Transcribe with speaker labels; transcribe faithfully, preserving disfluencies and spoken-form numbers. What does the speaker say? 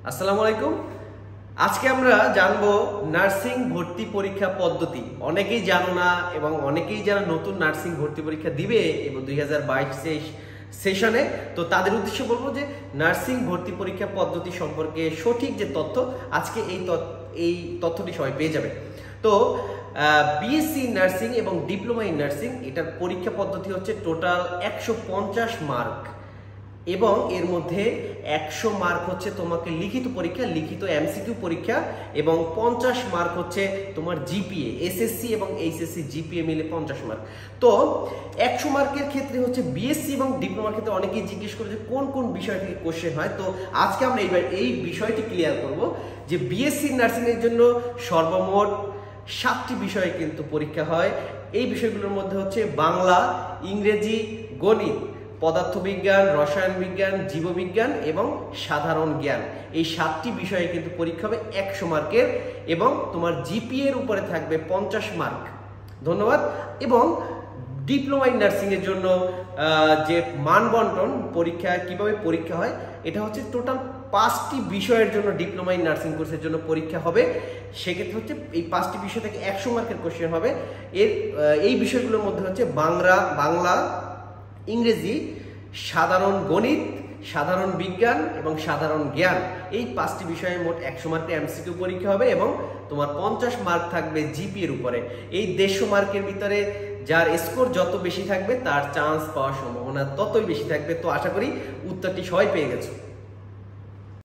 Speaker 1: আসসালামু আলাইকুম। আজকে আমরা জানবো নার্সিং ভর্তি পরীক্ষা পদ্ধতি। অনেকেই জানো না এবং অনেকেই যারা নতুন নার্সিং ভর্তি পরীক্ষা দিবে এবং দুই হাজার বাইশ সেশনে, তো তাদের উদ্দেশ্যে বলবো যে নার্সিং ভর্তি পরীক্ষা পদ্ধতি সম্পর্কে সঠিক যে তথ্য, আজকে এই এই তথ্যটি সবাই পেয়ে যাবে। তো বিএসসি নার্সিং এবং ডিপ্লোমা ইন নার্সিং এটার পরীক্ষা পদ্ধতি হচ্ছে টোটাল একশো পঞ্চাশ মার্ক এবং এর মধ্যে একশো মার্ক হচ্ছে তোমাকে লিখিত পরীক্ষা, লিখিত এমসিকিউ পরীক্ষা, এবং পঞ্চাশ মার্ক হচ্ছে তোমার জিপিএ, এসএসসি এবং এইচএসসি জিপিএ মিলে পঞ্চাশ মার্ক। তো একশো মার্কের ক্ষেত্রে হচ্ছে বিএসসি এবং ডিপ্লোমার ক্ষেত্রে অনেকেই জিজ্ঞেস করে যে কোন কোন বিষয় থেকে কোশ্চেন হয়। তো আজকে আমরা এইবার এই বিষয়টি ক্লিয়ার করব যে বিএসসি নার্সিং এর জন্য সর্বমোট সাতটি বিষয়ে কিন্তু পরীক্ষা হয়। এই বিষয়গুলোর মধ্যে হচ্ছে বাংলা, ইংরেজি, গণিত, পদার্থবিজ্ঞান, রসায়ন বিজ্ঞান, জীববিজ্ঞান এবং সাধারণ জ্ঞান। এই সাতটি বিষয়ে কিন্তু পরীক্ষা হবে একশো মার্কের এবং তোমার জিপিএ এর উপরে থাকবে পঞ্চাশ মার্ক। ধন্যবাদ। এবং ডিপ্লোমা ইন নার্সিং এর জন্য যে মানবন্টন পরীক্ষা, কিভাবে পরীক্ষা হয়, এটা হচ্ছে টোটাল পাঁচটি বিষয়ের জন্য ডিপ্লোমা ইন নার্সিং কোর্সের জন্য পরীক্ষা হবে। সেক্ষেত্রে হচ্ছে এই পাঁচটি বিষয় থেকে একশো মার্কের কোশ্চেন হবে। এর এই বিষয়গুলোর মধ্যে হচ্ছে বাংলা বাংলা ইংরেজি, সাধারণ গণিত, সাধারণ বিজ্ঞান এবং সাধারণ জ্ঞান। এই পাঁচটি বিষয়ে মোট একশো মার্কের এমসিকিউ পরীক্ষা হবে এবং তোমার পঞ্চাশ মার্ক থাকবে জিপি এর উপরে। এই দেড়শো মার্কের ভিতরে যার স্কোর যত বেশি থাকবে তার চান্স পাওয়ার সম্ভাবনা ততই বেশি থাকবে। তো আশা করি উত্তরটি সবাই পেয়ে গেছো।